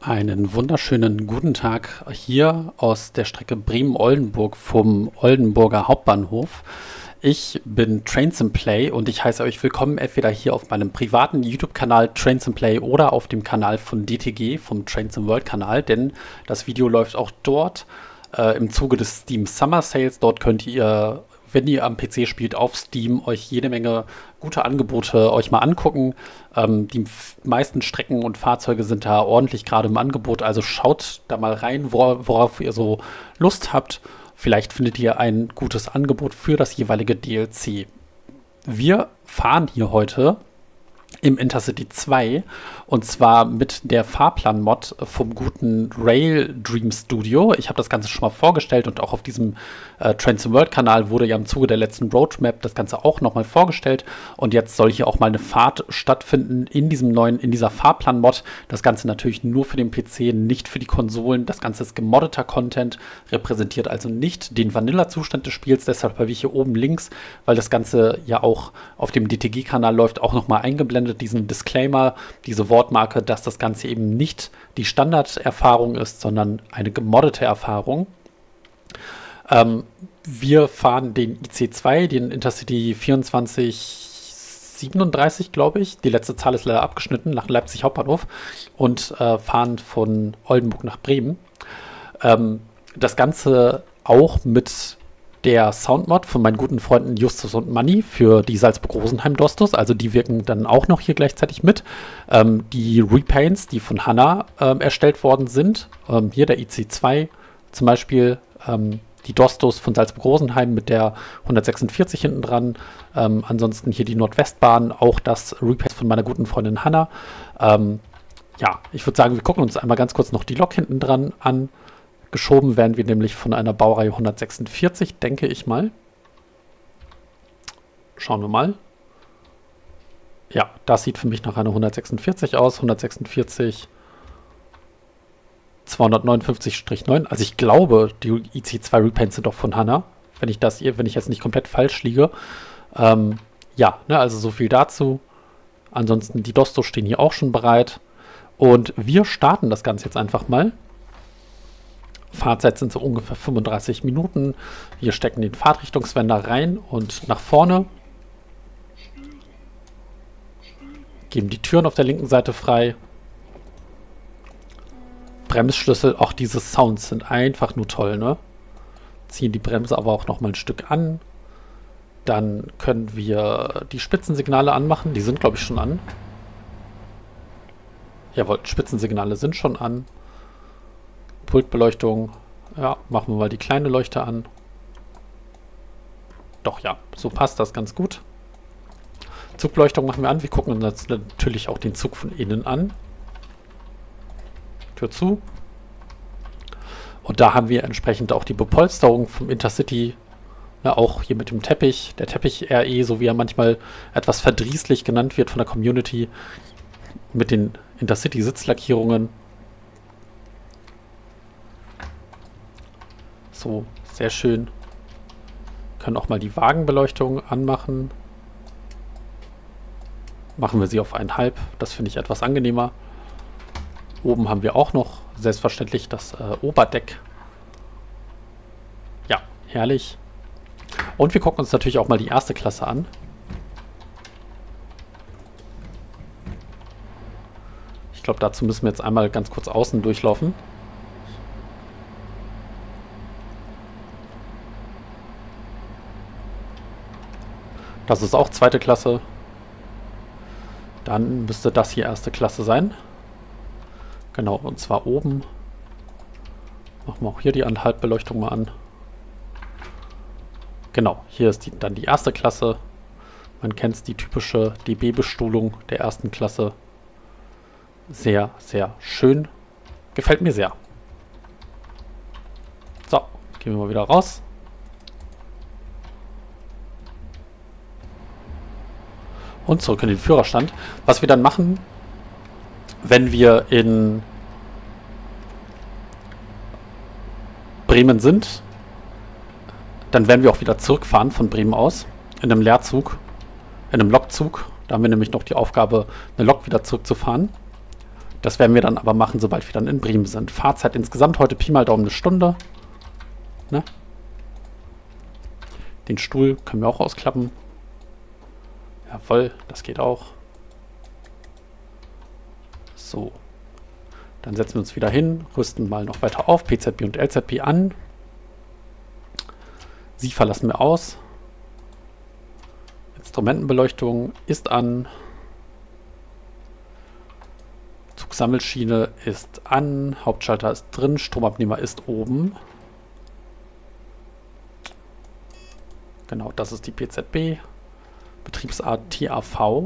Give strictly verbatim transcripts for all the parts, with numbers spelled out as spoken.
Einen wunderschönen guten Tag hier aus der Strecke Bremen-Oldenburg vom Oldenburger Hauptbahnhof. Ich bin Trains and Play und ich heiße euch willkommen entweder hier auf meinem privaten YouTube-Kanal Trains and Play oder auf dem Kanal von D T G, vom Trains and World Kanal, denn das Video läuft auch dort äh, im Zuge des Steam Summer Sales. Dort könnt ihr, wenn ihr am P C spielt, auf Steam euch jede Menge gute Angebote euch mal angucken. Ähm, die meisten Strecken und Fahrzeuge sind da ordentlich gerade im Angebot, also schaut da mal rein, wor worauf ihr so Lust habt. Vielleicht findet ihr ein gutes Angebot für das jeweilige D L C. Wir fahren hier heute im Intercity zwei und zwar mit der Fahrplan-Mod vom guten Rail Dream Studio. Ich habe das Ganze schon mal vorgestellt und auch auf diesem äh, Trains and World Kanal wurde ja im Zuge der letzten Roadmap das Ganze auch nochmal vorgestellt und jetzt soll hier auch mal eine Fahrt stattfinden in diesem neuen, in dieser Fahrplan-Mod. Das Ganze natürlich nur für den P C, nicht für die Konsolen. Das Ganze ist gemoddeter Content, repräsentiert also nicht den Vanilla-Zustand des Spiels, deshalb habe ich hier oben links, weil das Ganze ja auch auf dem D T G-Kanal läuft, auch nochmal eingeblendet, diesen Disclaimer, diese Wortmarke, dass das Ganze eben nicht die Standarderfahrung ist, sondern eine gemoddete Erfahrung. Ähm, wir fahren den I C zwei, den Intercity vierundzwanzig siebenunddreißig, glaube ich. Die letzte Zahl ist leider abgeschnitten, nach Leipzig Hauptbahnhof und äh, fahren von Oldenburg nach Bremen. Ähm, das Ganze auch mit der Soundmod von meinen guten Freunden Justus und Manni für die Salzburg-Rosenheim-Dostos. Also die wirken dann auch noch hier gleichzeitig mit. Ähm, die Repaints, die von Hanna ähm, erstellt worden sind. Ähm, hier der I C zwei zum Beispiel. Ähm, die Dostos von Salzburg-Rosenheim mit der hundertsechsundvierzig hinten dran. Ähm, ansonsten hier die Nordwestbahn. Auch das Repaint von meiner guten Freundin Hanna. Ähm, ja, ich würde sagen, wir gucken uns einmal ganz kurz noch die Lok hinten dran an. Geschoben werden wir nämlich von einer Baureihe hundertsechsundvierzig, denke ich mal. Schauen wir mal. Ja, das sieht für mich nach einer hundertsechsundvierzig aus. hundertsechsundvierzig zweihundertneunundfünfzig neun. Also ich glaube, die I C zwei Repaints sind doch von Hanna, wenn ich das, wenn ich jetzt nicht komplett falsch liege. Ähm, ja, ne, also so viel dazu. Ansonsten die Dostos stehen hier auch schon bereit. Und wir starten das Ganze jetzt einfach mal. Fahrzeit sind so ungefähr fünfunddreißig Minuten. Wir stecken den Fahrtrichtungswender rein und nach vorne. Geben die Türen auf der linken Seite frei. Bremsschlüssel, auch diese Sounds sind einfach nur toll, ne? Ziehen die Bremse aber auch noch mal ein Stück an. Dann können wir die Spitzensignale anmachen. Die sind, glaube ich, schon an. Jawohl, Spitzensignale sind schon an. Pultbeleuchtung, ja, machen wir mal die kleine Leuchte an. Doch, ja, so passt das ganz gut. Zugbeleuchtung machen wir an. Wir gucken uns natürlich auch den Zug von innen an. Tür zu. Und da haben wir entsprechend auch die Bepolsterung vom Intercity. Na, auch hier mit dem Teppich. Der Teppich R E, so wie er manchmal etwas verdrießlich genannt wird von der Community. Mit den Intercity-Sitzlackierungen. So, sehr schön. Können auch mal die Wagenbeleuchtung anmachen. Machen wir sie auf eineinhalb. Das finde ich etwas angenehmer. Oben haben wir auch noch selbstverständlich das äh, Oberdeck. Ja, herrlich. Und wir gucken uns natürlich auch mal die erste Klasse an. Ich glaube, dazu müssen wir jetzt einmal ganz kurz außen durchlaufen. Das ist auch zweite Klasse. Dann müsste das hier erste Klasse sein. Genau, und zwar oben. Machen wir auch hier die Anhaltbeleuchtung mal an. Genau, hier ist die, dann die erste Klasse. Man kennt es, die typische D B-Bestuhlung der ersten Klasse. Sehr, sehr schön. Gefällt mir sehr. So, gehen wir mal wieder raus. Und zurück in den Führerstand. Was wir dann machen, wenn wir in Bremen sind, dann werden wir auch wieder zurückfahren von Bremen aus, in einem Leerzug, in einem Lokzug. Da haben wir nämlich noch die Aufgabe, eine Lok wieder zurückzufahren. Das werden wir dann aber machen, sobald wir dann in Bremen sind. Fahrzeit insgesamt heute Pi mal Daumen eine Stunde. Ne? Den Stuhl können wir auch ausklappen. Jawohl, das geht auch. So. Dann setzen wir uns wieder hin, rüsten mal noch weiter auf, P Z B und L Z B an. Sie verlassen wir aus. Instrumentenbeleuchtung ist an. Zugsammelschiene ist an. Hauptschalter ist drin. Stromabnehmer ist oben. Genau, das ist die P Z B. Betriebsart T A V.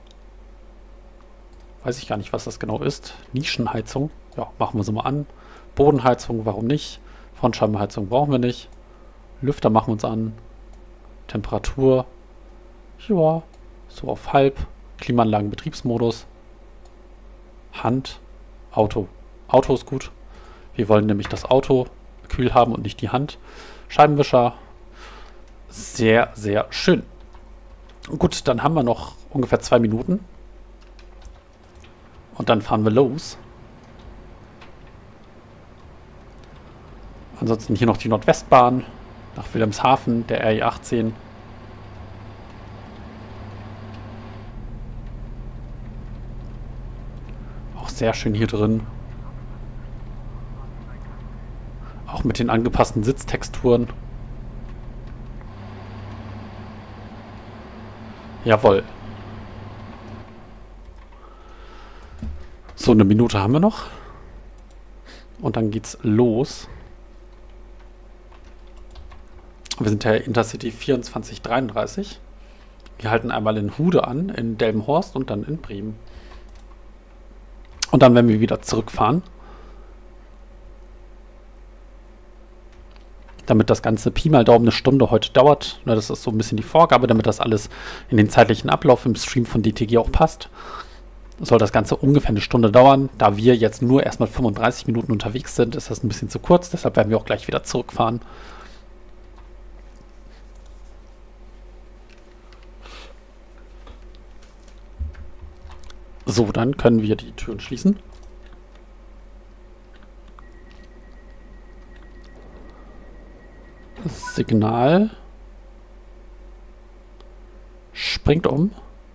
Weiß ich gar nicht, was das genau ist. Nischenheizung. Ja, machen wir sie mal an. Bodenheizung, warum nicht? Frontscheibenheizung brauchen wir nicht. Lüfter machen wir uns an. Temperatur. Ja, so auf halb. Klimaanlagen, Betriebsmodus. Hand. Auto. Auto ist gut. Wir wollen nämlich das Auto kühl haben und nicht die Hand. Scheibenwischer. Sehr, sehr schön. Gut, dann haben wir noch ungefähr zwei Minuten. Und dann fahren wir los. Ansonsten hier noch die Nordwestbahn nach Wilhelmshaven, der R E achtzehn. Auch sehr schön hier drin. Auch mit den angepassten Sitztexturen. Jawohl. So, eine Minute haben wir noch. Und dann geht's los. Wir sind der Intercity vierundzwanzig dreiunddreißig. Wir halten einmal in Hude an, in Delmenhorst und dann in Bremen. Und dann werden wir wieder zurückfahren. Damit das Ganze Pi mal Daumen eine Stunde heute dauert. Das ist so ein bisschen die Vorgabe, damit das alles in den zeitlichen Ablauf im Stream von D T G auch passt. Soll das Ganze ungefähr eine Stunde dauern. Da wir jetzt nur erstmal fünfunddreißig Minuten unterwegs sind, ist das ein bisschen zu kurz. Deshalb werden wir auch gleich wieder zurückfahren. So, dann können wir die Türen schließen. Das Signal springt um.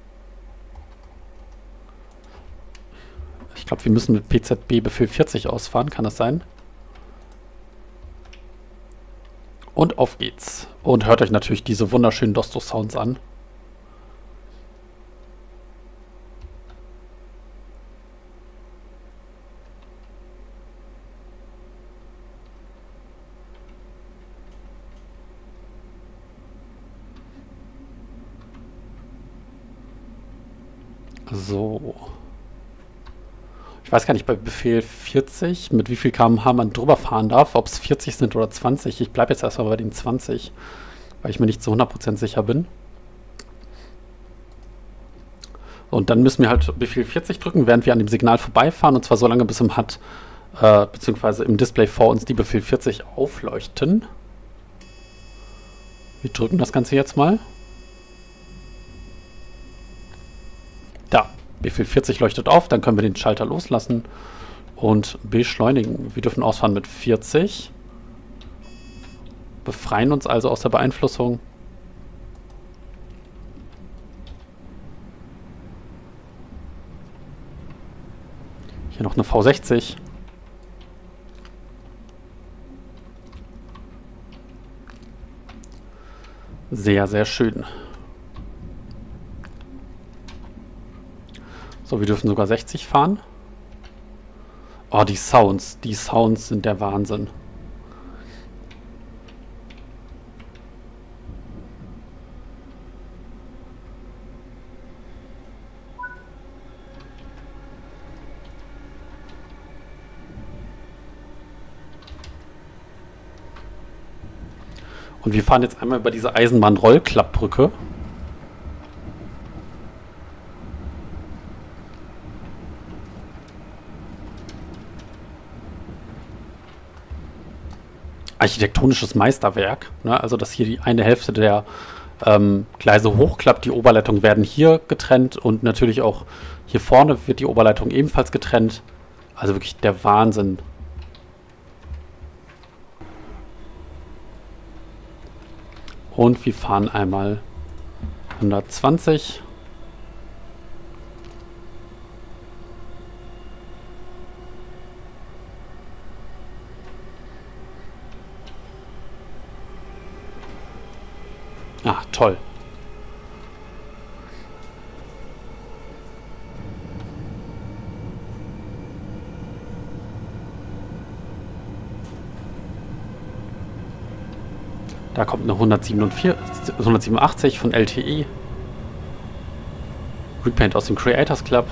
Ich glaube, wir müssen mit P Z B Befehl vierzig ausfahren. Kann das sein? Und auf geht's. Und hört euch natürlich diese wunderschönen Dosto-Sounds an. So. Ich weiß gar nicht, bei Befehl vierzig, mit wie viel Kilometer pro Stunde man drüber fahren darf, ob es vierzig sind oder zwanzig. Ich bleibe jetzt erstmal bei den zwanzig, weil ich mir nicht zu hundert Prozent sicher bin. Und dann müssen wir halt Befehl vierzig drücken, während wir an dem Signal vorbeifahren. Und zwar so lange, bis im H U D, äh, beziehungsweise im Display vor uns die Befehl vierzig aufleuchten. Wir drücken das Ganze jetzt mal. Da. Befehl vierzig leuchtet auf, dann können wir den Schalter loslassen und beschleunigen. Wir dürfen ausfahren mit vierzig. Befreien uns also aus der Beeinflussung. Hier noch eine V sechzig. Sehr, sehr schön. So, wir dürfen sogar sechzig fahren. Oh, die Sounds. Die Sounds sind der Wahnsinn. Und wir fahren jetzt einmal über diese Eisenbahn-Rollklappbrücke. Architektonisches Meisterwerk, ne? Also dass hier die eine Hälfte der ähm, Gleise hochklappt, die Oberleitungen werden hier getrennt und natürlich auch hier vorne wird die Oberleitung ebenfalls getrennt. Also wirklich der Wahnsinn. Und wir fahren einmal hundertzwanzig. Ah, toll. Da kommt eine hundertsiebenundvierzig, hundertsiebenundachtzig von L T E. Repaint aus dem Creators Club.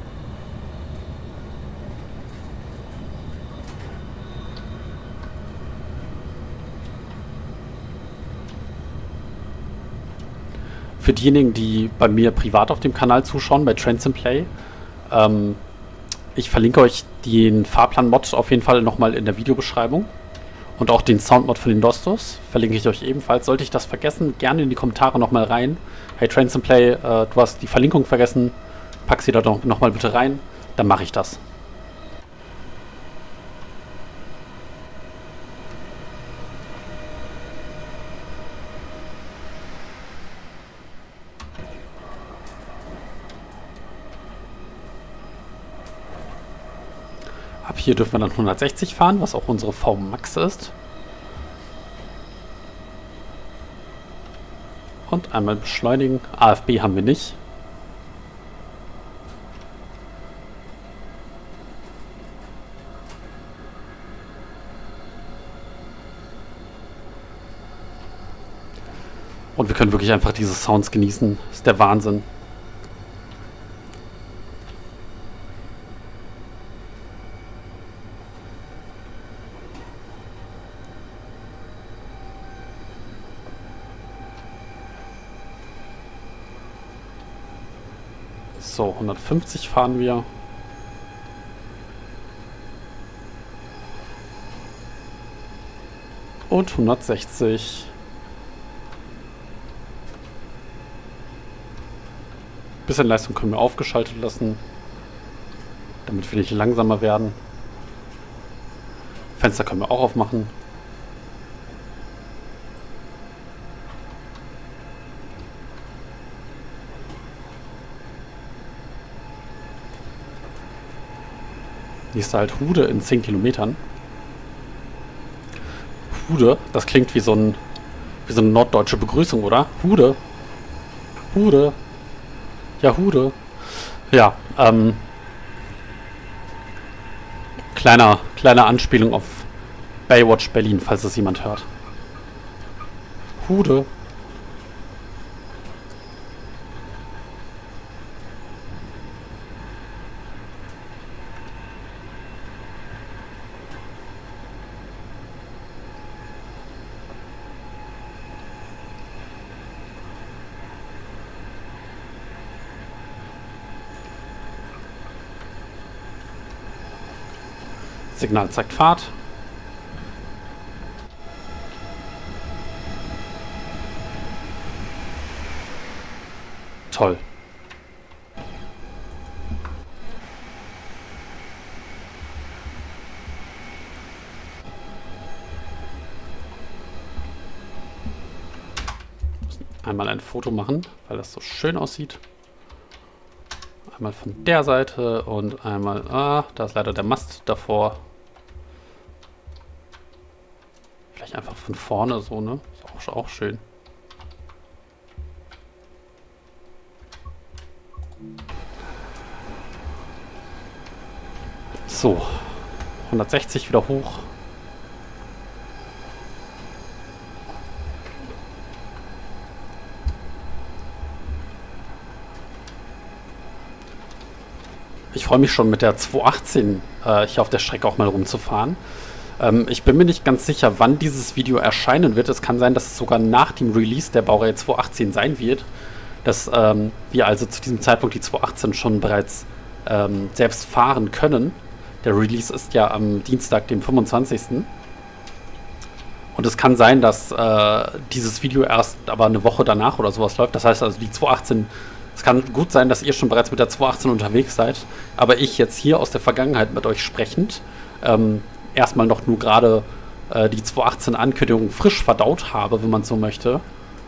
Für diejenigen, die bei mir privat auf dem Kanal zuschauen, bei Trains and Play, ähm, ich verlinke euch den Fahrplan-Mod auf jeden Fall nochmal in der Videobeschreibung. Und auch den Soundmod von den Dostos verlinke ich euch ebenfalls. Sollte ich das vergessen, gerne in die Kommentare nochmal rein. Hey Trains and Play, äh, du hast die Verlinkung vergessen, pack sie da doch nochmal bitte rein, dann mache ich das. Ab hier dürfen wir dann hundertsechzig fahren, was auch unsere V Max ist. Und einmal beschleunigen. A F B haben wir nicht. Und wir können wirklich einfach diese Sounds genießen. Das ist der Wahnsinn. So, hundertfünfzig fahren wir. Und hundertsechzig. Bisschen Leistung können wir aufgeschaltet lassen, damit wir nicht langsamer werden. Fenster können wir auch aufmachen. Nächste halt Hude in zehn Kilometern. Hude, das klingt wie so, ein, wie so eine norddeutsche Begrüßung, oder? Hude. Hude. Ja, Hude. Ja, ähm. Kleiner, kleine Anspielung auf Baywatch Berlin, falls es jemand hört. Hude. Signal zeigt Fahrt. Toll. Einmal ein Foto machen, weil das so schön aussieht. Einmal von der Seite und einmal... Ah, da ist leider der Mast davor. Vielleicht einfach von vorne so, ne? Ist auch, auch schön. So. hundertsechzig wieder hoch. Ich freue mich schon mit der zweihundertachtzehn äh, hier auf der Strecke auch mal rumzufahren. Ähm, ich bin mir nicht ganz sicher, wann dieses Video erscheinen wird. Es kann sein, dass es sogar nach dem Release der Baureihe zweihundertachtzehn sein wird. Dass ähm, wir also zu diesem Zeitpunkt die zweihundertachtzehn schon bereits ähm, selbst fahren können. Der Release ist ja am Dienstag, dem fünfundzwanzigsten Und es kann sein, dass äh, dieses Video erst aber eine Woche danach oder sowas läuft. Das heißt also, die zweihundertachtzehn Es kann gut sein, dass ihr schon bereits mit der zweihundertachtzehn unterwegs seid, aber ich jetzt hier aus der Vergangenheit mit euch sprechend ähm, erstmal noch nur gerade äh, die zweihundertachtzehn-Ankündigung frisch verdaut habe, wenn man so möchte.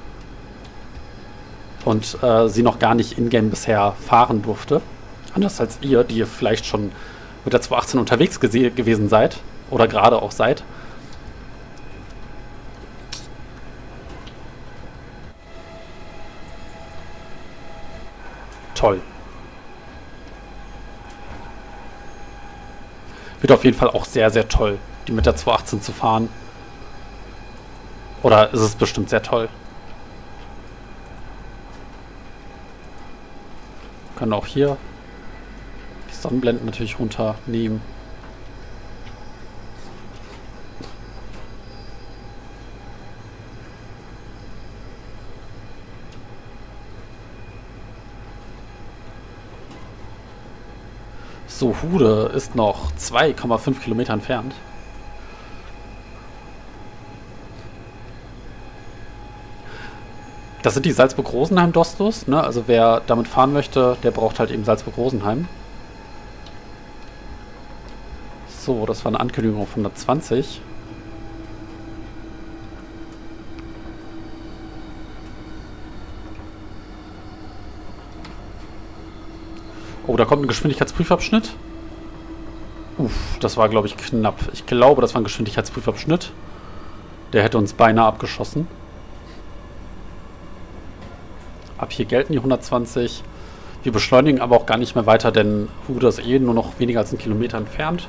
Und äh, sie noch gar nicht in-game bisher fahren durfte. Anders als ihr, die ihr vielleicht schon mit der zweihundertachtzehn unterwegs gewesen seid oder gerade auch seid. Toll. Wird auf jeden Fall auch sehr, sehr toll, die mit der zweihundertachtzehn zu fahren. Oder ist es bestimmt sehr toll. Wir können auch hier die Sonnenblenden natürlich runternehmen. So, Hude ist noch zwei Komma fünf Kilometer entfernt. Das sind die Salzburg-Rosenheim-Dostos, ne? Also wer damit fahren möchte, der braucht halt eben Salzburg-Rosenheim. So, das war eine Ankündigung auf hundertzwanzig. Oh, da kommt ein Geschwindigkeitsprüfabschnitt. Uff, das war, glaube ich, knapp. Ich glaube, das war ein Geschwindigkeitsprüfabschnitt. Der hätte uns beinahe abgeschossen. Ab hier gelten die hundertzwanzig. Wir beschleunigen aber auch gar nicht mehr weiter, denn Hude ist eh nur noch weniger als einen Kilometer entfernt.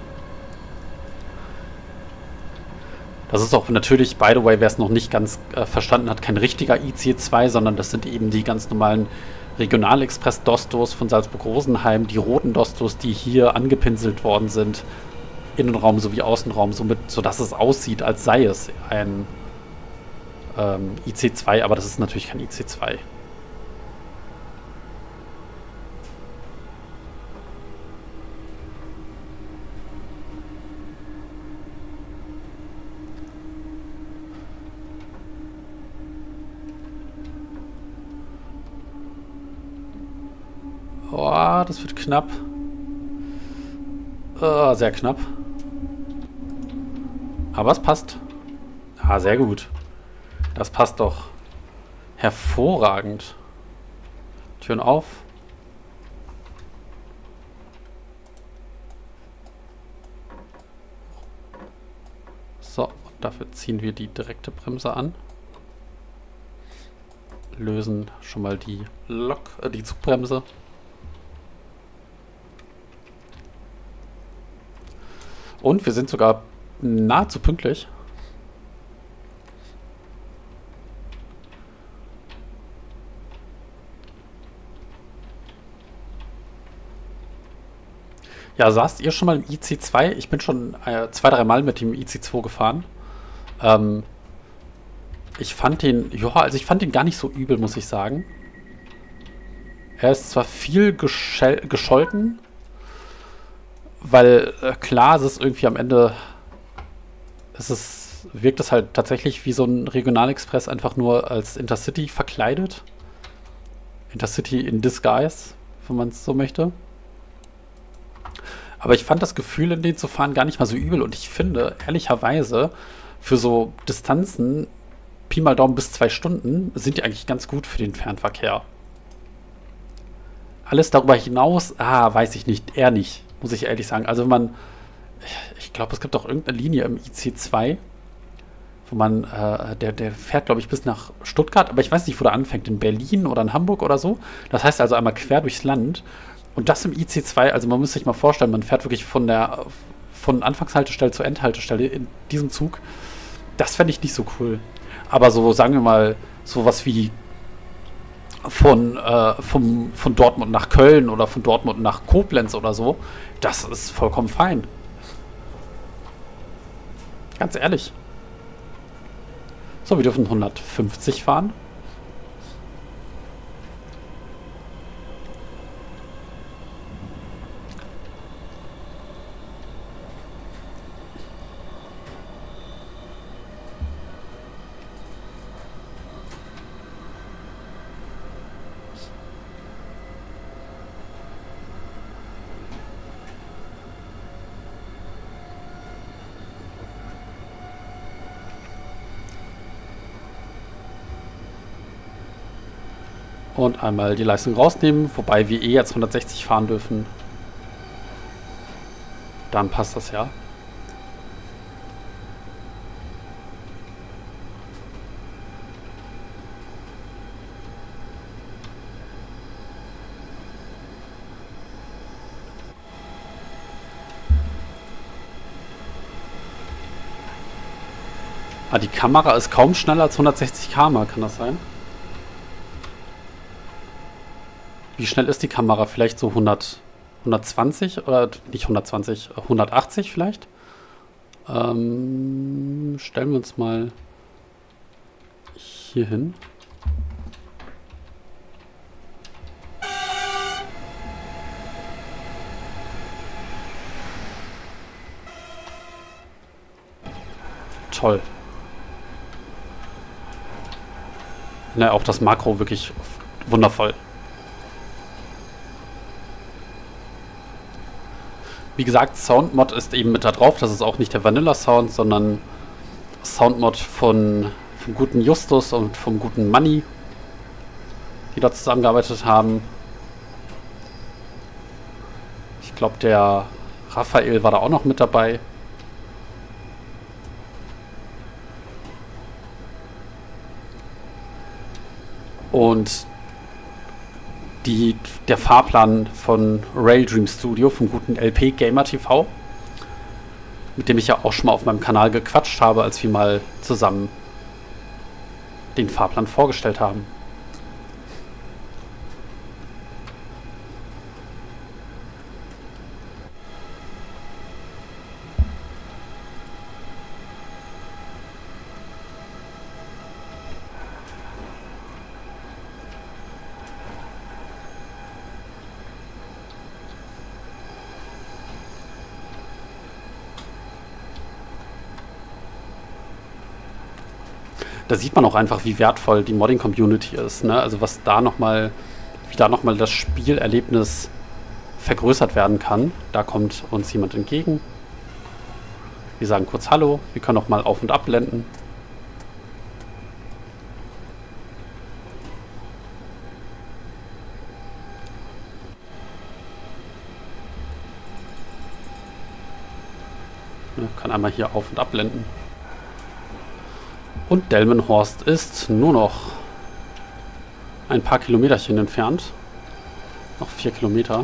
Das ist auch natürlich, by the way, wer es noch nicht ganz äh, verstanden hat, kein richtiger I C zwei, sondern das sind eben die ganz normalen Regionalexpress-Dostos von Salzburg-Rosenheim, die roten Dostos, die hier angepinselt worden sind, Innenraum sowie Außenraum, somit, sodass es aussieht, als sei es ein ähm, I C zwei, aber das ist natürlich kein I C zwei. Oh, das wird knapp. Oh, sehr knapp. Aber es passt. Ah, sehr gut. Das passt doch hervorragend. Türen auf. So, und dafür ziehen wir die direkte Bremse an. Lösen schon mal die Lok, äh, die Zugbremse. Und wir sind sogar nahezu pünktlich. Ja, saßt ihr schon mal im I C zwei? Ich bin schon äh, zwei, drei Mal mit dem I C zwei gefahren. Ähm, ich fand den, ja, also ich fand den gar nicht so übel, muss ich sagen. Er ist zwar viel gescholten, weil äh, klar, es ist irgendwie am Ende, es ist, wirkt es halt tatsächlich wie so ein Regionalexpress, einfach nur als Intercity verkleidet. Intercity in Disguise, wenn man es so möchte. Aber ich fand das Gefühl, in den zu fahren, gar nicht mal so übel. Und ich finde, ehrlicherweise, für so Distanzen, Pi mal Daumen bis zwei Stunden, sind die eigentlich ganz gut für den Fernverkehr. Alles darüber hinaus, ah, weiß ich nicht, eher nicht. Muss ich ehrlich sagen. Also wenn man, ich glaube, es gibt auch irgendeine Linie im I C zwei, wo man, äh, der, der fährt, glaube ich, bis nach Stuttgart, aber ich weiß nicht, wo der anfängt, in Berlin oder in Hamburg oder so. Das heißt also einmal quer durchs Land. Und das im I C zwei, also man muss sich mal vorstellen, man fährt wirklich von der, von Anfangshaltestelle zur Endhaltestelle in diesem Zug. Das fände ich nicht so cool. Aber so, sagen wir mal, sowas wie Von, äh, vom, von Dortmund nach Köln oder von Dortmund nach Koblenz oder so, das ist vollkommen fein. Ganz ehrlich. So, wir dürfen hundertfünfzig fahren. Und einmal die Leistung rausnehmen, wobei wir eh jetzt hundertsechzig fahren dürfen. Dann passt das ja. Ah, die Kamera ist kaum schneller als hundertsechzig Kilometer pro Stunde, kann das sein? Wie schnell ist die Kamera? Vielleicht so hundert, hundertzwanzig oder nicht hundertzwanzig, hundertachtzig vielleicht? Ähm, stellen wir uns mal hier hin. Toll. Ne, auch das Makro wirklich wundervoll. Wie gesagt, Soundmod ist eben mit da drauf. Das ist auch nicht der Vanilla-Sound, sondern Soundmod von vom guten Justus und vom guten Manni, die da zusammengearbeitet haben. Ich glaube, der Raphael war da auch noch mit dabei. Und die, der Fahrplan von Rail Dream Studio, vom guten L P Gamer T V, mit dem ich ja auch schon mal auf meinem Kanal gequatscht habe, als wir mal zusammen den Fahrplan vorgestellt haben. Da sieht man auch einfach, wie wertvoll die Modding-Community ist, ne? Also was da nochmal, wie da nochmal das Spielerlebnis vergrößert werden kann. Da kommt uns jemand entgegen. Wir sagen kurz Hallo. Wir können auch mal auf- und abblenden. Ja, kann einmal hier auf- und abblenden. Und Delmenhorst ist nur noch ein paar Kilometerchen entfernt. Noch vier Kilometer.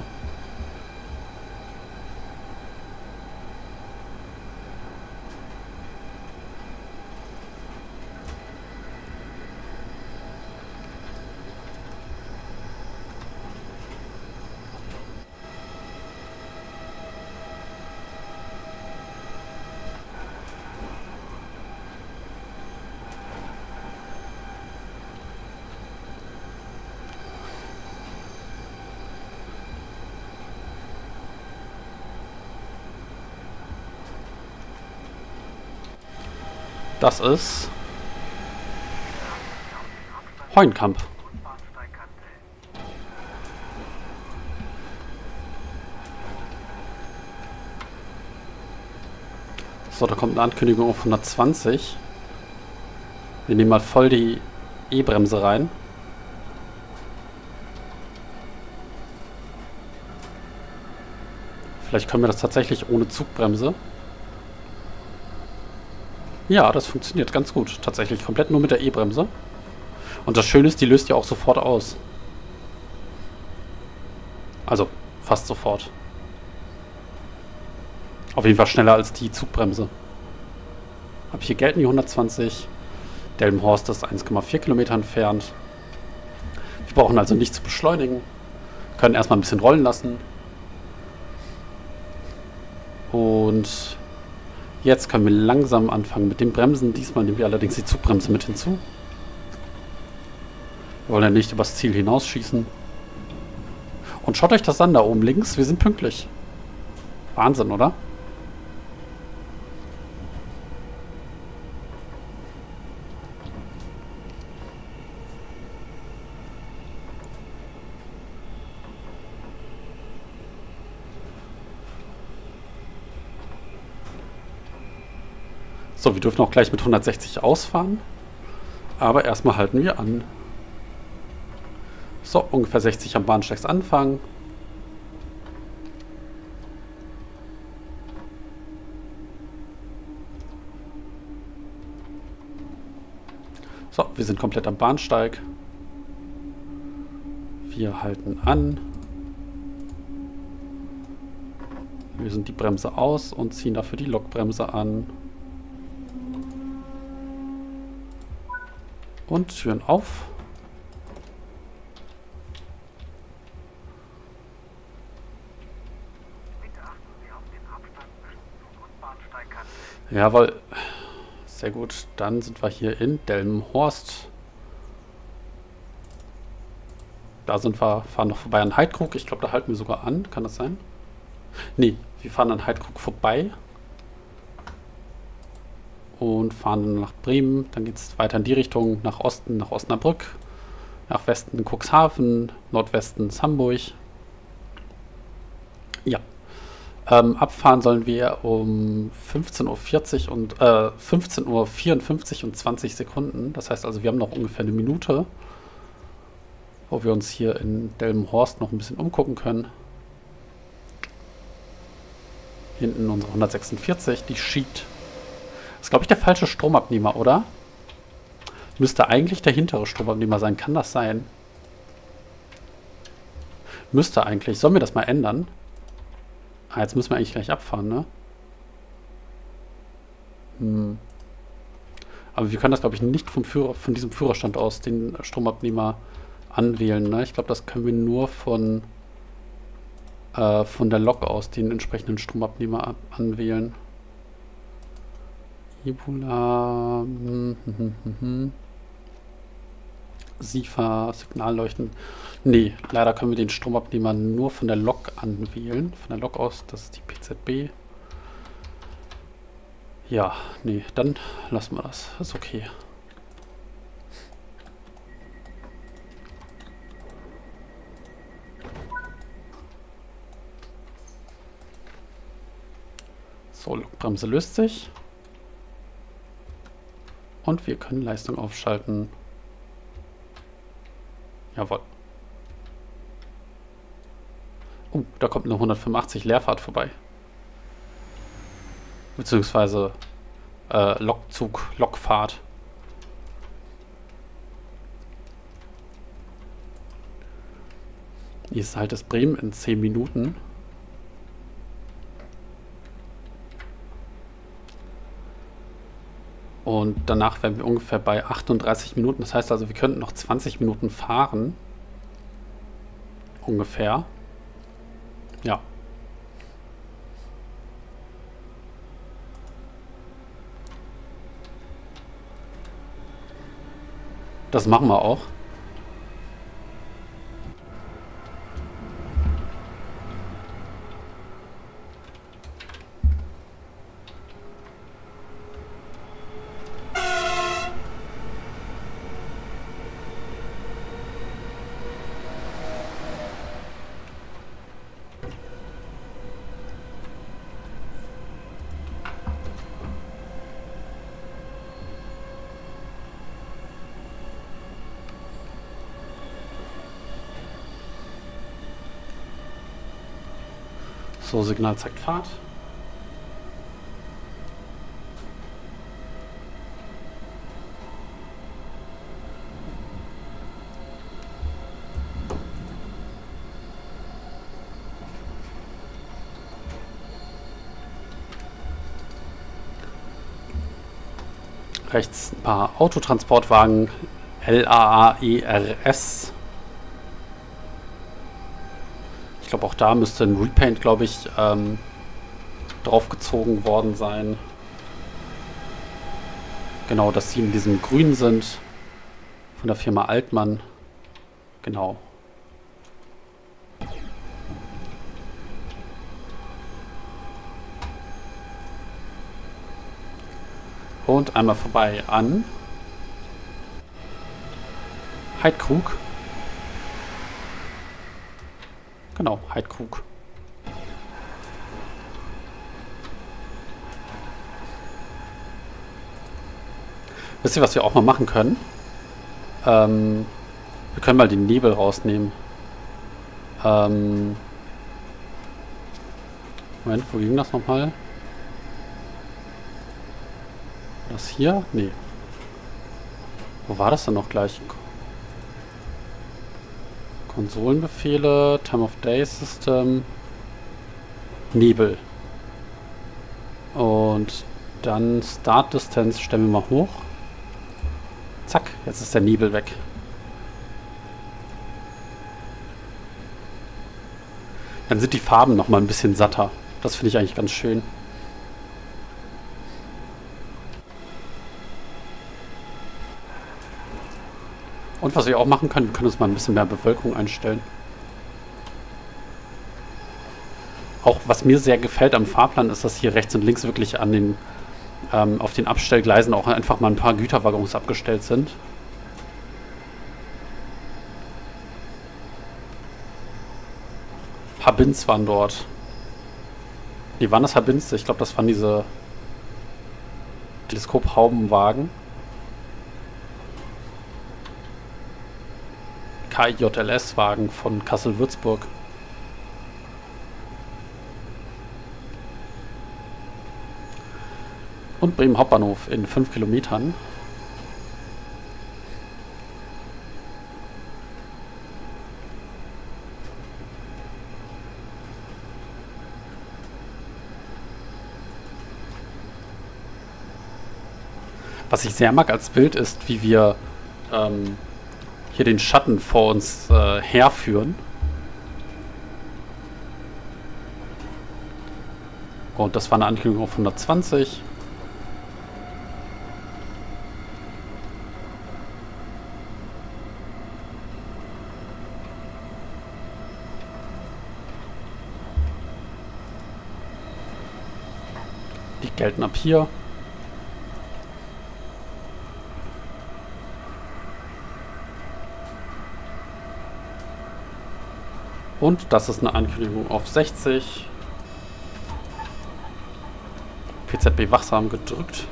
Das ist Heuenkamp. So, da kommt eine Ankündigung auf hundertzwanzig. Wir nehmen mal voll die E-Bremse rein. Vielleicht können wir das tatsächlich ohne Zugbremse. Ja, das funktioniert ganz gut. Tatsächlich komplett nur mit der E-Bremse. Und das Schöne ist, die löst ja auch sofort aus. Also, fast sofort. Auf jeden Fall schneller als die Zugbremse. Ab hier gelten die hundertzwanzig. Delmenhorst ist eins Komma vier Kilometer entfernt. Wir brauchen also nicht zu beschleunigen. Können erstmal ein bisschen rollen lassen. Und jetzt können wir langsam anfangen mit den Bremsen. Diesmal nehmen wir allerdings die Zugbremse mit hinzu. Wir wollen ja nicht übers Ziel hinausschießen. Und schaut euch das an, da oben links. Wir sind pünktlich. Wahnsinn, oder? So, wir dürfen auch gleich mit hundertsechzig ausfahren. Aber erstmal halten wir an. So, ungefähr sechzig am Bahnsteigsanfang. So, wir sind komplett am Bahnsteig. Wir halten an. Lösen die Bremse aus und ziehen dafür die Lokbremse an. Und Türen auf. Bitte achten Sie auf den Abstand zwischen Zug und Bahnsteigkante. Jawohl. Sehr gut. Dann sind wir hier in Delmenhorst. Da sind wir, fahren noch vorbei an Heidkrug. Ich glaube, da halten wir sogar an. Kann das sein? Nee, wir fahren an Heidkrug vorbei. Und fahren dann nach Bremen. Dann geht es weiter in die Richtung, nach Osten, nach Osnabrück. Nach Westen Cuxhaven, Nordwesten Hamburg. Ja. Ähm, abfahren sollen wir um fünfzehn Uhr vierzig und äh, fünfzehn Uhr vierundfünfzig und zwanzig Sekunden. Das heißt also, wir haben noch ungefähr eine Minute, wo wir uns hier in Delmenhorst noch ein bisschen umgucken können. Hinten unsere hundertsechsundvierzig, die schiebt. Das ist, glaube ich, der falsche Stromabnehmer, oder? Müsste eigentlich der hintere Stromabnehmer sein. Kann das sein? Müsste eigentlich. Sollen wir das mal ändern? Ah, jetzt müssen wir eigentlich gleich abfahren, ne? Hm. Aber wir können das, glaube ich, nicht vom Führer, von diesem Führerstand aus den Stromabnehmer anwählen, ne? Ich glaube, das können wir nur von, äh, von der Lok aus den entsprechenden Stromabnehmer anwählen. Ibula, hm, hm, hm, hm, hm. SIFA, Signalleuchten. Nee, leider können wir den Stromabnehmer nur von der Lok anwählen. Von der Lok aus, das ist die P Z B. Ja, nee, dann lassen wir das. Ist okay. So, Lokbremse löst sich. Und wir können Leistung aufschalten. Jawohl. Oh, da kommt eine hundertfünfundachtzig Leerfahrt vorbei. Beziehungsweise äh, Lokzug, Lokfahrt. Hier ist halt das Bremen in zehn Minuten. Und danach wären wir ungefähr bei achtunddreißig Minuten. Das heißt also, wir könnten noch zwanzig Minuten fahren. Ungefähr. Ja. Das machen wir auch. So, Signal zeigt Fahrt. Rechts ein paar Autotransportwagen, L A A E R S. Ich glaube, auch da müsste ein Repaint, glaube ich, ähm, draufgezogen worden sein. Genau, dass sie in diesem Grün sind. Von der Firma Altmann. Genau. Und einmal vorbei an Heidkrug. Genau, Heidkrug. Wisst ihr, was wir auch mal machen können? Ähm, Wir können mal den Nebel rausnehmen. Ähm... Moment, wo ging das nochmal? Das hier? Nee. Wo war das denn noch gleich? Konsolenbefehle, Time of Day System, Nebel. Und dann Start Distance stellen wir mal hoch. Zack, jetzt ist der Nebel weg. Dann sind die Farben noch mal ein bisschen satter. Das finde ich eigentlich ganz schön. Und was wir auch machen können, wir können uns mal ein bisschen mehr Bewölkung einstellen. Auch was mir sehr gefällt am Fahrplan ist, dass hier rechts und links wirklich an den, ähm, auf den Abstellgleisen auch einfach mal ein paar Güterwaggons abgestellt sind. Habins waren dort. Die waren das Habins? Ich glaube, das waren diese Teleskophaubenwagen. K I J L S-Wagen von Kassel-Würzburg. Und Bremen Hauptbahnhof in fünf Kilometern. Was ich sehr mag als Bild ist, wie wir ähm, hier den Schatten vor uns äh, herführen. Und das war eine Ankündigung auf hundertzwanzig. Die gelten ab hier. Und das ist eine Ankündigung auf sechzig. P Z B wachsam gedrückt.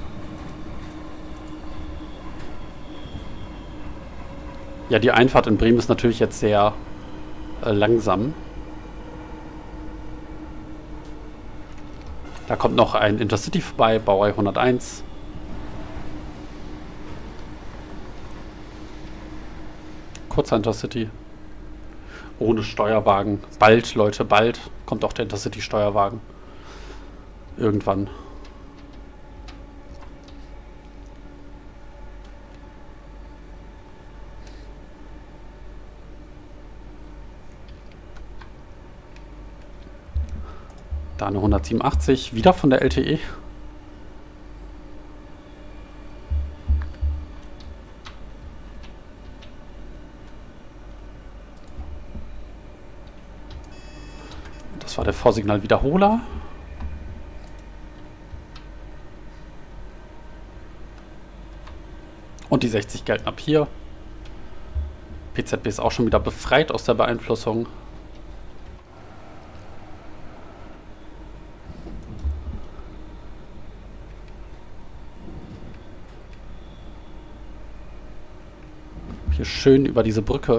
Ja, die Einfahrt in Bremen ist natürlich jetzt sehr äh, langsam. Da kommt noch ein Intercity vorbei, Baureihe hunderteins. Kurzer Intercity. Ohne Steuerwagen. Bald, Leute, bald kommt auch der Intercity-Steuerwagen. Irgendwann. Da eine hundertsiebenundachtzig, wieder von der L T E. Das war der Vorsignal-Wiederholer. Und die sechzig gelten ab hier. P Z B ist auch schon wieder befreit aus der Beeinflussung. Hier schön über diese Brücke.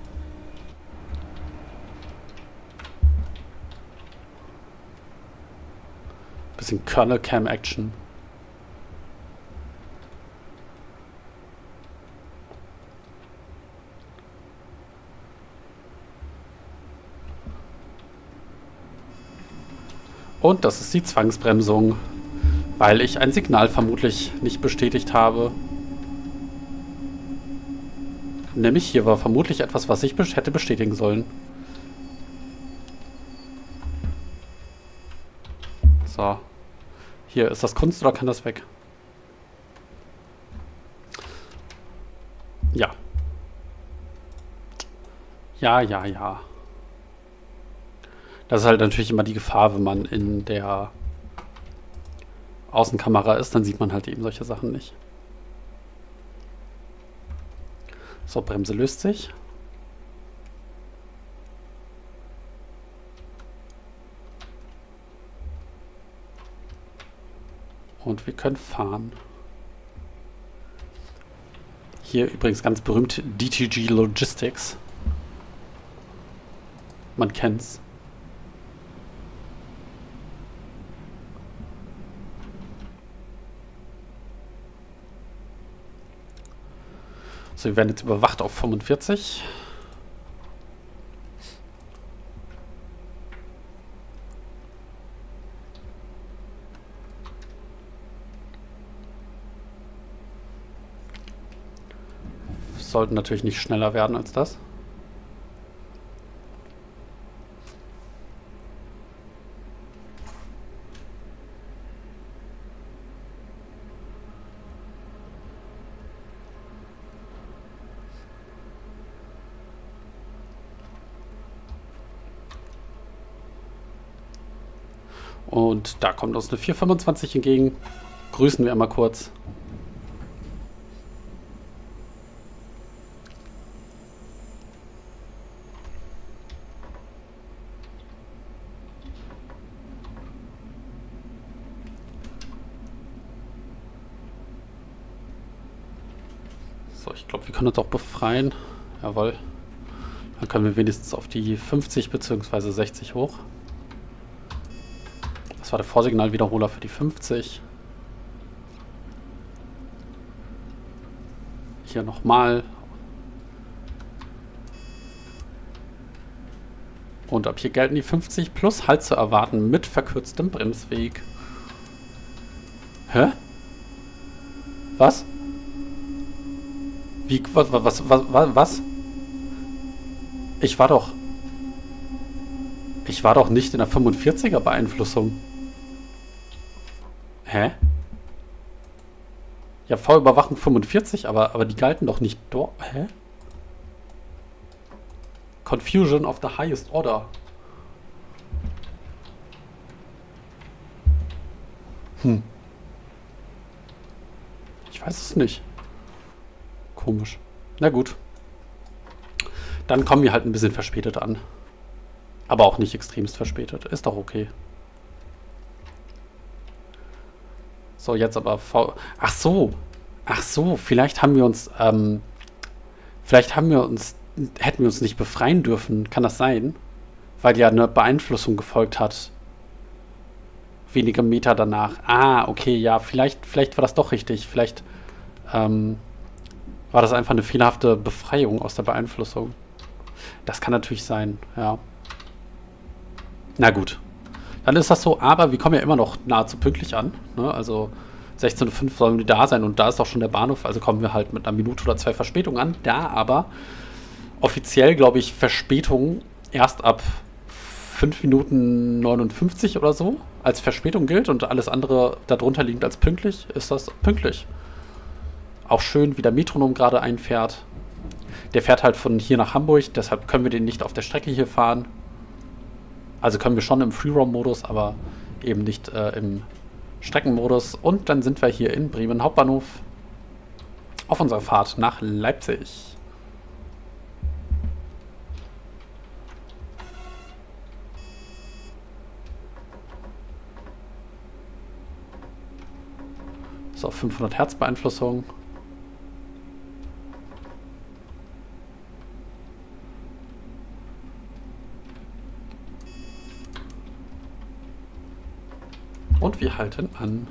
Bisschen Kernel Cam Action. Und das ist die Zwangsbremsung, weil ich ein Signal vermutlich nicht bestätigt habe. Nämlich hier war vermutlich etwas, was ich hätte bestätigen sollen. So. Hier, ist das Kunst oder kann das weg? Ja. Ja, ja, ja. Das ist halt natürlich immer die Gefahr, wenn man in der Außenkamera ist, dann sieht man halt eben solche Sachen nicht. So, Bremse löst sich. Und wir können fahren. Hier übrigens ganz berühmt D T G Logistics. Man kennt's. So, wir werden jetzt überwacht auf fünfundvierzig. Sollten natürlich nicht schneller werden als das. Und da kommt uns eine vier fünfundzwanzig entgegen. Grüßen wir einmal kurz. So, ich glaube, wir können uns auch befreien. Jawohl. Dann können wir wenigstens auf die fünfzig bzw. sechzig hoch. Das war der Vorsignalwiederholer für die fünfzig. Hier nochmal. Und ab hier gelten die fünfzig plus Halt zu erwarten mit verkürztem Bremsweg. Hä? Was? Wie, was, was, was, was? Ich war doch... Ich war doch nicht in der fünfundvierziger Beeinflussung. Hä? Ja, V-Überwachung fünfundvierzig, aber, aber die galten doch nicht dort. Hä? Confusion of the highest order. Hm. Ich weiß es nicht. Komisch. Na gut. Dann kommen wir halt ein bisschen verspätet an. Aber auch nicht extremst verspätet. Ist doch okay. So, jetzt aber V... Ach so. Ach so, vielleicht haben wir uns... Ähm, vielleicht haben wir uns... Hätten wir uns nicht befreien dürfen. Kann das sein? Weil ja eine Beeinflussung gefolgt hat. Wenige Meter danach. Ah, okay, ja. Vielleicht, vielleicht war das doch richtig. Vielleicht ähm, war das einfach eine fehlerhafte Befreiung aus der Beeinflussung. Das kann natürlich sein, ja. Na gut. Dann ist das so, aber wir kommen ja immer noch nahezu pünktlich an. Ne? Also sechzehn Uhr fünf sollen wir da sein und da ist auch schon der Bahnhof. Also kommen wir halt mit einer Minute oder zwei Verspätung an. Da aber offiziell, glaube ich, Verspätung erst ab fünf Minuten neunundfünfzig oder so als Verspätung gilt und alles andere darunter liegend als pünktlich, ist das pünktlich. Auch schön, wie der Metronom gerade einfährt. Der fährt halt von hier nach Hamburg, deshalb können wir den nicht auf der Strecke hier fahren. Also können wir schon im Freeroam-Modus, aber eben nicht äh, im Streckenmodus. Und dann sind wir hier in Bremen Hauptbahnhof auf unserer Fahrt nach Leipzig. So, fünfhundert Hertz Beeinflussung. Und wir halten an.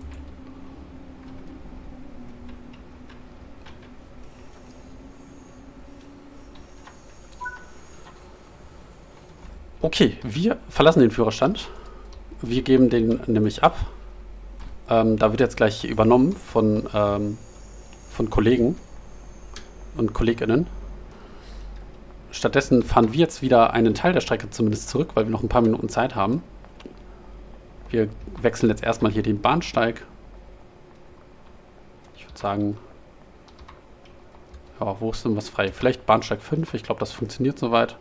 Okay, wir verlassen den Führerstand. Wir geben den nämlich ab. Ähm, da wird jetzt gleich übernommen von, ähm, von Kollegen und KollegInnen. Stattdessen fahren wir jetzt wieder einen Teil der Strecke zumindest zurück, weil wir noch ein paar Minuten Zeit haben. Wir wechseln jetzt erstmal hier den Bahnsteig. Ich würde sagen, ja, wo ist denn was frei? Vielleicht Bahnsteig fünf, ich glaube, das funktioniert soweit.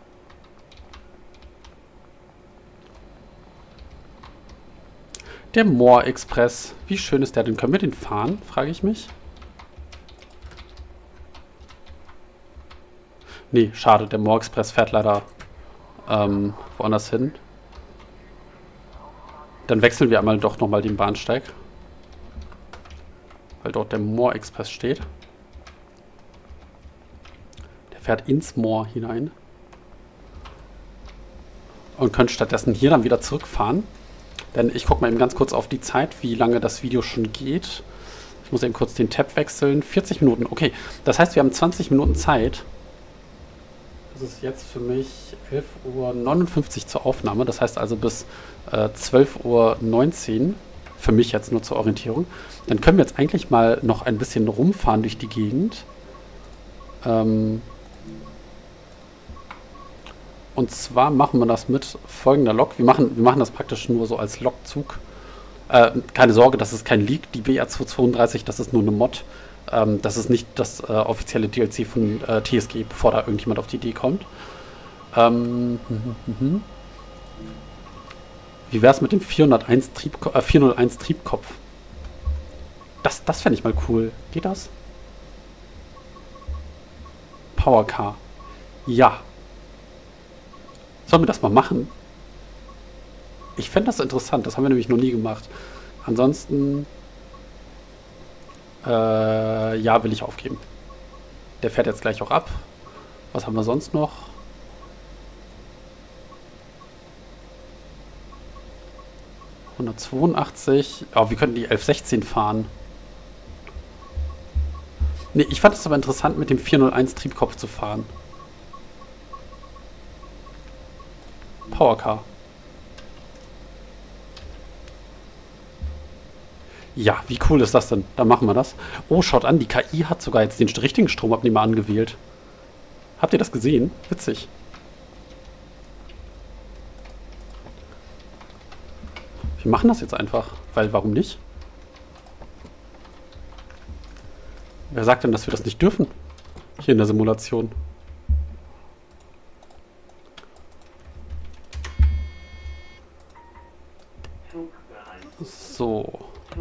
Der Moor Express, wie schön ist der denn? Können wir den fahren, frage ich mich. Nee, schade, der Moor Express fährt leider ähm, woanders hin. Dann wechseln wir einmal doch nochmal den Bahnsteig. Weil dort der Moor Express steht. fährt ins Moor hinein. Und könnt stattdessen hier dann wieder zurückfahren. Denn ich gucke mal eben ganz kurz auf die Zeit, wie lange das Video schon geht. Ich muss eben kurz den Tab wechseln. vierzig Minuten, okay. Das heißt, wir haben zwanzig Minuten Zeit. Das ist jetzt für mich elf Uhr neunundfünfzig zur Aufnahme. Das heißt also bis äh, zwölf Uhr neunzehn. Für mich jetzt nur zur Orientierung. Dann können wir jetzt eigentlich mal noch ein bisschen rumfahren durch die Gegend. Ähm Und zwar machen wir das mit folgender Lok. Wir machen, wir machen das praktisch nur so als Lokzug. Äh, keine Sorge, das ist kein Leak. Die B R zweihundertzweiunddreißig, das ist nur eine Mod. Ähm, das ist nicht das äh, offizielle D L C von äh, T S G, bevor da irgendjemand auf die Idee kommt. Ähm, Wie wäre es mit dem vierhunderteins Triebko äh, vierhunderteins Triebkopf? Das, das fände ich mal cool. Geht das? Powercar. Ja. Sollen wir das mal machen? Ich fände das interessant. Das haben wir nämlich noch nie gemacht. Ansonsten... Äh, ja, will ich aufgeben. Der fährt jetzt gleich auch ab. Was haben wir sonst noch? hundertzweiundachtzig. Oh, wir könnten die elf sechzehn fahren. Ne, ich fand es aber interessant, mit dem vierhunderteins Triebkopf zu fahren. Powercar. Ja, wie cool ist das denn? Da machen wir das. Oh, schaut an, die K I hat sogar jetzt den richtigen Stromabnehmer angewählt. Habt ihr das gesehen? Witzig. Wir machen das jetzt einfach, weil warum nicht? Wer sagt denn, dass wir das nicht dürfen? Hier in der Simulation. So.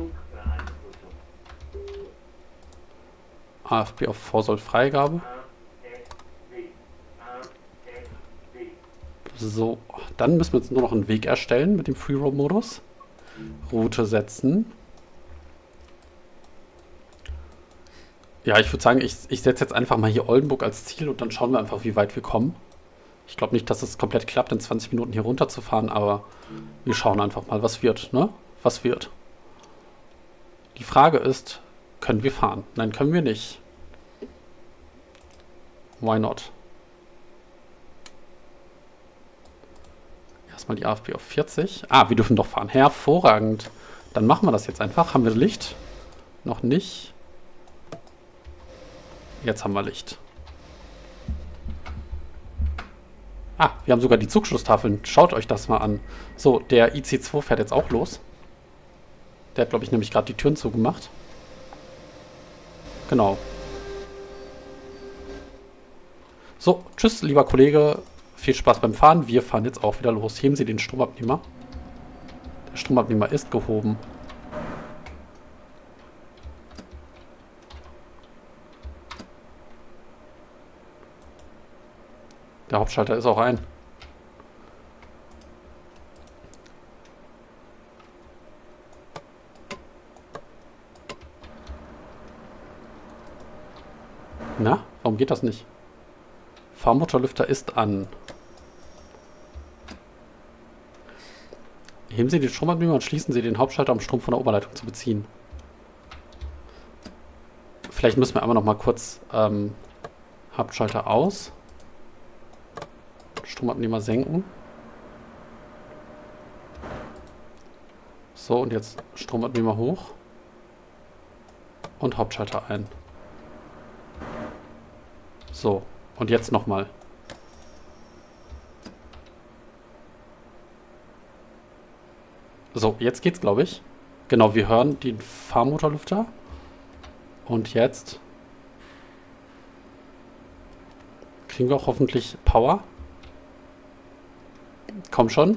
A F B auf Vorsoll-Freigabe. So, dann müssen wir jetzt nur noch einen Weg erstellen mit dem Free-Roam-Modus. Route setzen. Ja, ich würde sagen, ich, ich setze jetzt einfach mal hier Oldenburg als Ziel und dann schauen wir einfach, wie weit wir kommen. Ich glaube nicht, dass es komplett klappt, in zwanzig Minuten hier runter zu fahren, aber wir schauen einfach mal, was wird, ne? Was wird. Die Frage ist, können wir fahren? Nein, können wir nicht. Why not? Erstmal die A F B auf vierzig. Ah, wir dürfen doch fahren. Hervorragend. Dann machen wir das jetzt einfach. Haben wir Licht? Noch nicht. Jetzt haben wir Licht. Ah, wir haben sogar die Zugschlusstafeln. Schaut euch das mal an. So, der I C zwei fährt jetzt auch los. Der hat, glaube ich, nämlich gerade die Türen zugemacht. Genau. So, tschüss, lieber Kollege. Viel Spaß beim Fahren. Wir fahren jetzt auch wieder los. Heben Sie den Stromabnehmer. Der Stromabnehmer ist gehoben. Der Hauptschalter ist auch ein. Na, warum geht das nicht? Fahrmotorlüfter ist an. Heben Sie den Stromabnehmer und schließen Sie den Hauptschalter, um Strom von der Oberleitung zu beziehen. Vielleicht müssen wir einmal noch mal kurz ähm, Hauptschalter aus. Stromabnehmer senken. So, und jetzt Stromabnehmer hoch. Und Hauptschalter ein. So, und jetzt nochmal. So, jetzt geht's, glaube ich. Genau, wir hören den Fahrmotorlüfter. Und jetzt kriegen wir auch hoffentlich Power. Komm schon.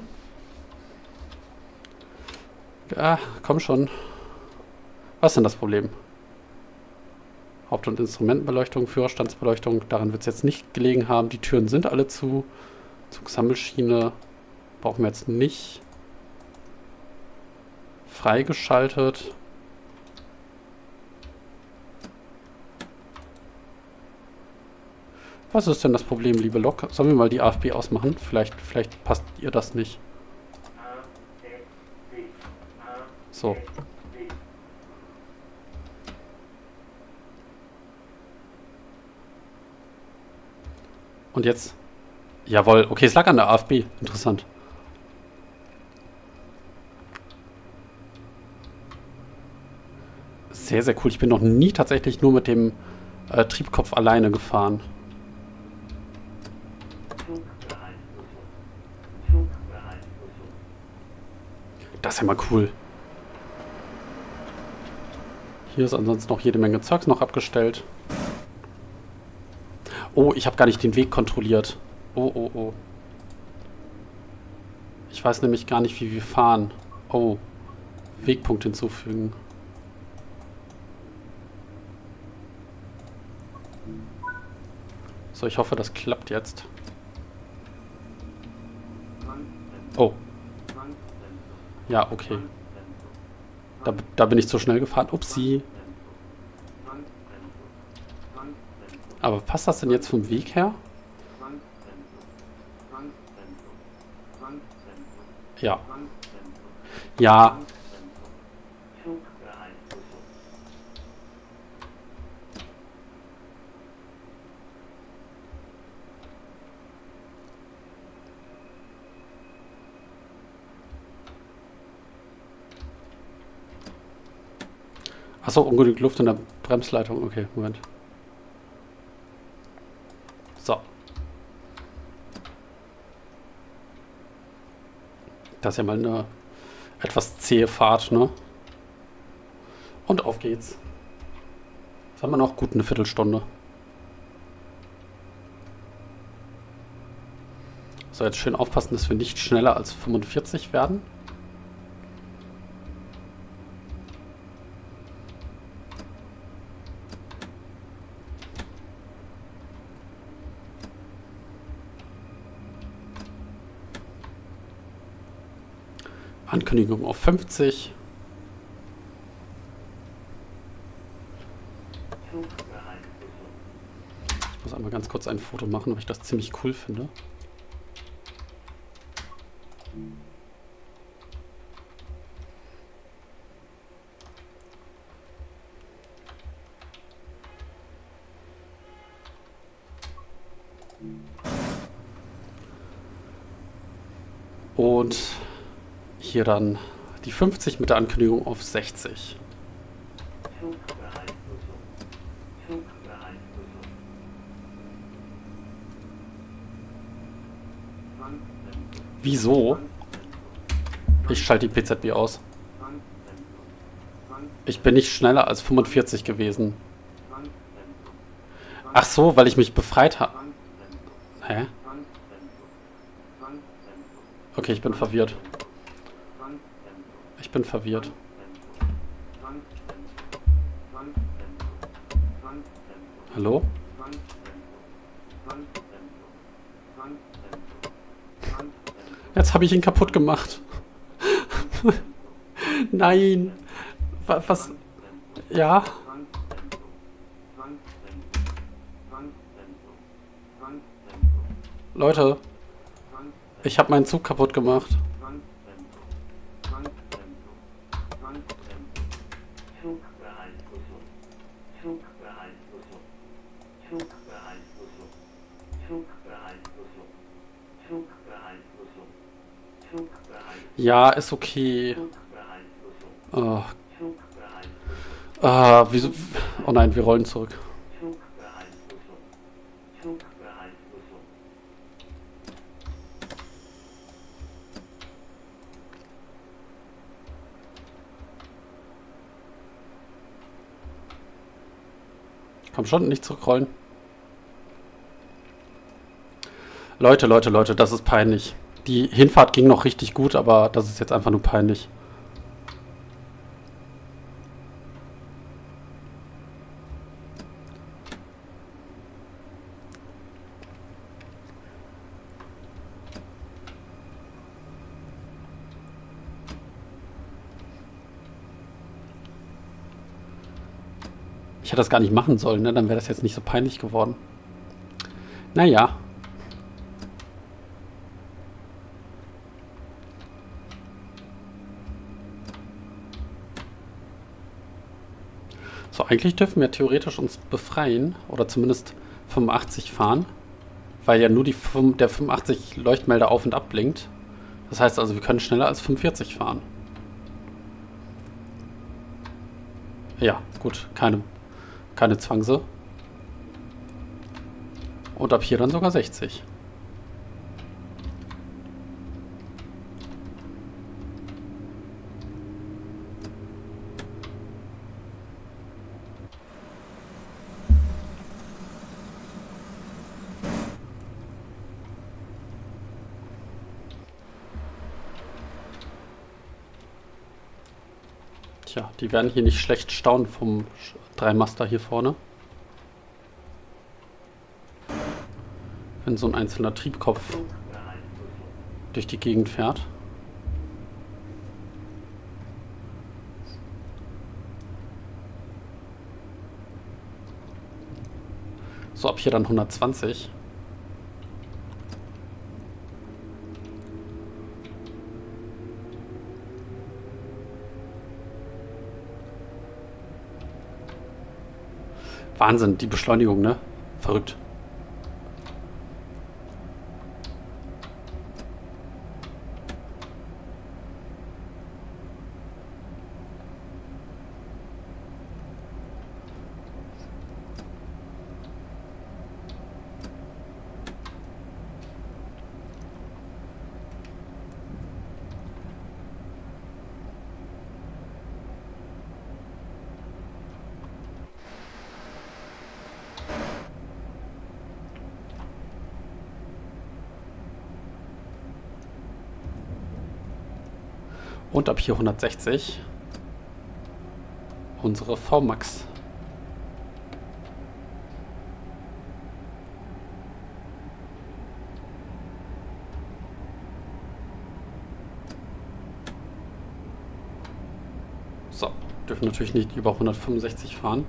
Ja, komm schon. Was ist denn das Problem? Haupt- und Instrumentenbeleuchtung, Führerstandsbeleuchtung. Daran wird es jetzt nicht gelegen haben. Die Türen sind alle zu. Zugsammelschiene brauchen wir jetzt nicht. Freigeschaltet. Was ist denn das Problem, liebe Lok? Sollen wir mal die A F B ausmachen? Vielleicht, vielleicht passt ihr das nicht. So. Und jetzt? Jawohl. Okay, es lag an der A F B. Interessant. Sehr, sehr cool. Ich bin noch nie tatsächlich nur mit dem äh, Triebkopf alleine gefahren. Das ist ja mal cool. Hier ist ansonsten noch jede Menge Zeugs noch abgestellt. Oh, ich habe gar nicht den Weg kontrolliert. Oh, oh, oh. Ich weiß nämlich gar nicht, wie wir fahren. Oh. Wegpunkt hinzufügen. So, ich hoffe, das klappt jetzt. Oh. Ja, okay. Da, da bin ich zu schnell gefahren. Upsi. Aber passt das denn jetzt vom Weg her? Ja. Ja. Achso, ungenügend Luft in der Bremsleitung. Okay, Moment. So. Das ist ja mal eine etwas zähe Fahrt, ne? Und auf geht's. Jetzt haben wir noch gut eine Viertelstunde. So, jetzt schön aufpassen, dass wir nicht schneller als fünfundvierzig werden. Ankündigung auf fünfzig. Ich muss einmal ganz kurz ein Foto machen, weil ich das ziemlich cool finde. Und hier dann die fünfzig mit der Ankündigung auf sechzig. Wieso? Ich schalte die P Z B aus. Ich bin nicht schneller als fünfundvierzig gewesen. Ach so, weil ich mich befreit habe. Hä? Okay, ich bin verwirrt. Ich bin verwirrt. Hallo? Jetzt habe ich ihn kaputt gemacht. Nein. Was? Ja. Leute. Ich habe meinen Zug kaputt gemacht. Ja, ist okay. Oh. Ah, wieso? Oh nein, wir rollen zurück. Komm schon, nicht zurückrollen. Leute, Leute, Leute, das ist peinlich. Die Hinfahrt ging noch richtig gut, aber das ist jetzt einfach nur peinlich. Ich hätte das gar nicht machen sollen, ne? Dann wäre das jetzt nicht so peinlich geworden. Naja. So, eigentlich dürfen wir theoretisch uns befreien oder zumindest fünfundachtzig fahren, weil ja nur die, der fünfundachtzig Leuchtmelder auf und ab blinkt. Das heißt also, wir können schneller als fünfundvierzig fahren. Ja, gut, keine, keine Zwangse. Und ab hier dann sogar sechzig. Tja, die werden hier nicht schlecht staunen vom Dreimaster hier vorne. Wenn so ein einzelner Triebkopf durch die Gegend fährt. So, ab hier dann hundertzwanzig. Wahnsinn, die Beschleunigung, ne? Verrückt. Und ab hier hundertsechzig. Unsere V Max. So, dürfen natürlich nicht über hundertfünfundsechzig fahren.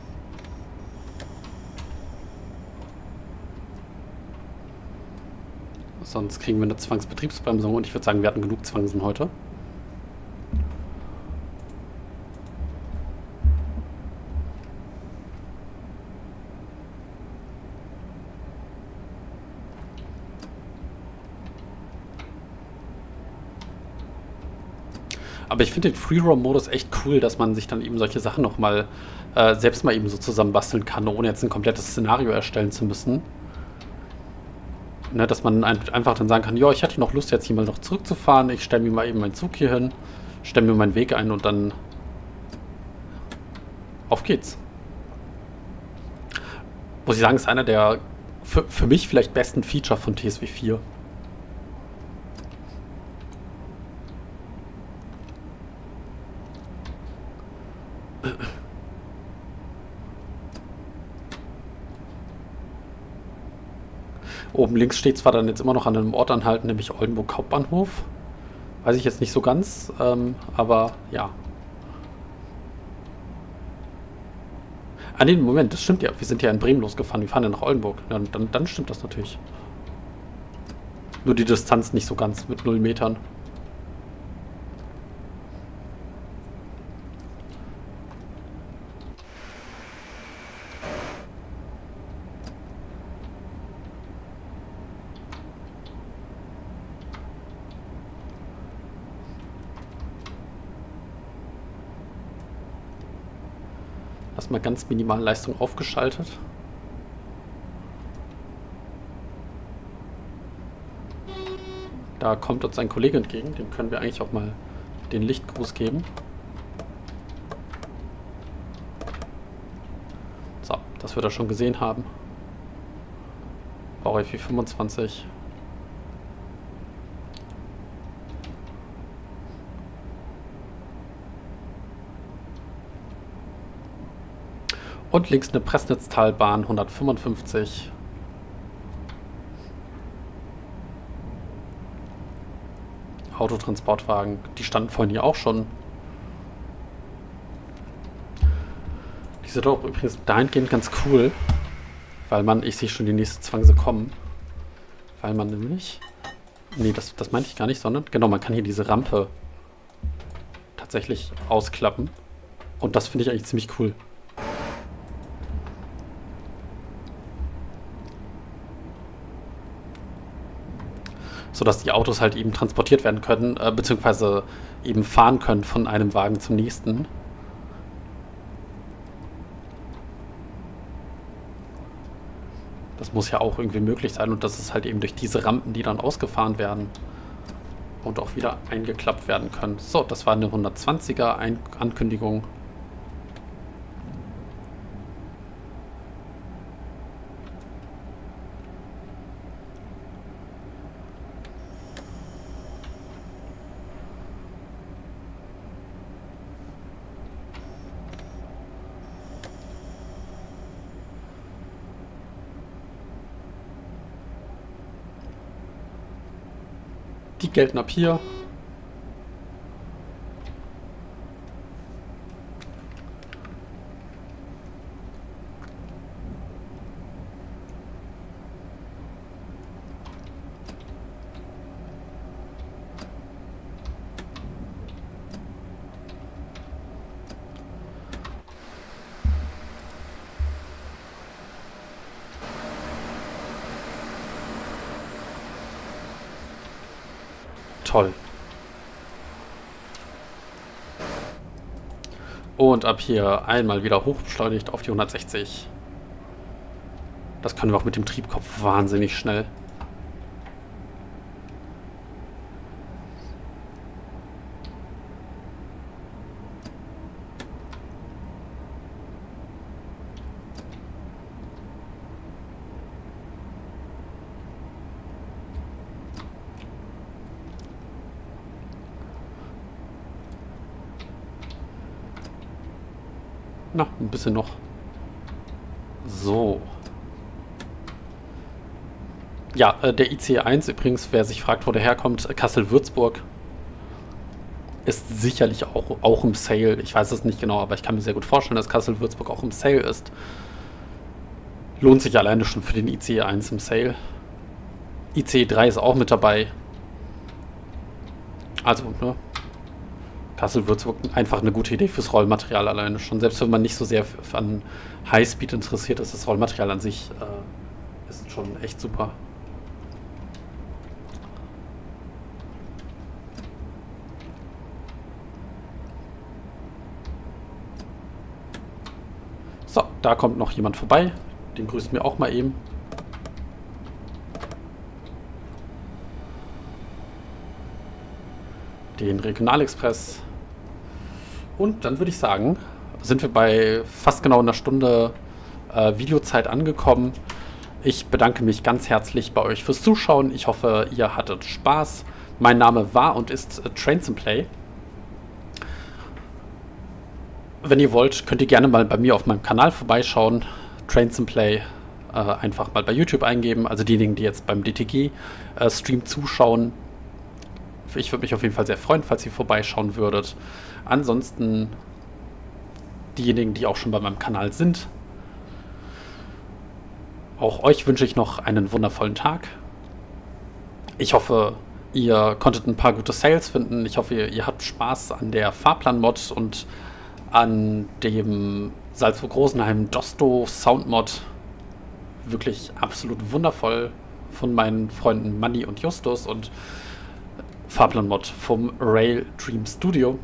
Sonst kriegen wir eine Zwangsbetriebsbremsung und ich würde sagen, wir hatten genug Zwangsen heute. Aber ich finde den Free-Roam-Modus echt cool, dass man sich dann eben solche Sachen nochmal äh, selbst mal eben so zusammenbasteln kann, ohne jetzt ein komplettes Szenario erstellen zu müssen. Ne, dass man ein, einfach dann sagen kann, ja, ich hatte noch Lust, jetzt hier mal noch zurückzufahren, ich stelle mir mal eben meinen Zug hier hin, stelle mir meinen Weg ein und dann auf geht's. Muss ich sagen, ist einer der für, für mich vielleicht besten Feature von T S W vier. Oben links steht zwar dann jetzt immer noch an einem Ort anhalten, nämlich Oldenburg Hauptbahnhof. Weiß ich jetzt nicht so ganz, ähm, aber ja. Ah ne, Moment, das stimmt ja. Wir sind ja in Bremen losgefahren, wir fahren ja nach Oldenburg. Ja, dann, dann stimmt das natürlich. Nur die Distanz nicht so ganz mit null Metern. Erstmal ganz minimal Leistung aufgeschaltet. Da kommt uns ein Kollege entgegen, dem können wir eigentlich auch mal den Lichtgruß geben. So, das wird er schon gesehen haben. Baureihe vier fünfundzwanzig. Und links eine Pressnitztalbahn hundertfünfundfünfzig. Autotransportwagen, die standen vorhin hier auch schon. Die sind auch übrigens dahingehend ganz cool. Weil man, ich sehe schon die nächste Zwangse kommen. Weil man nämlich... Nee, das, das meinte ich gar nicht, sondern... Genau, man kann hier diese Rampe tatsächlich ausklappen. Und das finde ich eigentlich ziemlich cool. Sodass die Autos halt eben transportiert werden können, äh, beziehungsweise eben fahren können von einem Wagen zum nächsten. Das muss ja auch irgendwie möglich sein und das ist halt eben durch diese Rampen, die dann ausgefahren werden und auch wieder eingeklappt werden können. So, das war eine hundertzwanziger Ein- Ankündigung. Die gelten ab hier. Toll. Und ab hier einmal wieder hochbeschleunigt auf die hundertsechzig. Das können wir auch mit dem Triebkopf wahnsinnig schnell. Na, ein bisschen noch. So. Ja, äh, der I C E eins übrigens, wer sich fragt, wo der herkommt, Kassel-Würzburg, ist sicherlich auch, auch im Sale. Ich weiß es nicht genau, aber ich kann mir sehr gut vorstellen, dass Kassel-Würzburg auch im Sale ist. Lohnt sich alleine schon für den I C E eins im Sale. I C E drei ist auch mit dabei. Also, ne? Kassel-Würzburg einfach eine gute Idee fürs Rollmaterial alleine schon. Selbst wenn man nicht so sehr an Highspeed interessiert ist, das Rollmaterial an sich äh, ist schon echt super. So, da kommt noch jemand vorbei. Den grüßen wir auch mal eben. Den Regionalexpress. Und dann würde ich sagen, sind wir bei fast genau einer Stunde äh, Videozeit angekommen. Ich bedanke mich ganz herzlich bei euch fürs Zuschauen. Ich hoffe, ihr hattet Spaß. Mein Name war und ist äh, Trains&Play. Wenn ihr wollt, könnt ihr gerne mal bei mir auf meinem Kanal vorbeischauen. Trains&Play äh, einfach mal bei YouTube eingeben. Also diejenigen, die jetzt beim D T G-Stream äh, zuschauen. Ich würde mich auf jeden Fall sehr freuen, falls ihr vorbeischauen würdet. Ansonsten diejenigen, die auch schon bei meinem Kanal sind. Auch euch wünsche ich noch einen wundervollen Tag. Ich hoffe, ihr konntet ein paar gute Sales finden. Ich hoffe, ihr, ihr habt Spaß an der Fahrplan-Mod und an dem Salzburg-Rosenheim Dosto Sound-Mod. Wirklich absolut wundervoll von meinen Freunden Manni und Justus und Fahrplan-Mod vom Rail Dream Studio.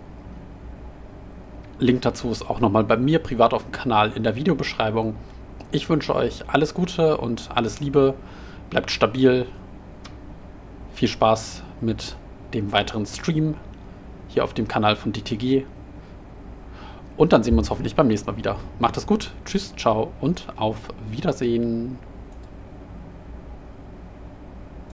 Link dazu ist auch nochmal bei mir privat auf dem Kanal in der Videobeschreibung. Ich wünsche euch alles Gute und alles Liebe. Bleibt stabil. Viel Spaß mit dem weiteren Stream hier auf dem Kanal von D T G. Und dann sehen wir uns hoffentlich beim nächsten Mal wieder. Macht es gut. Tschüss, ciao und auf Wiedersehen.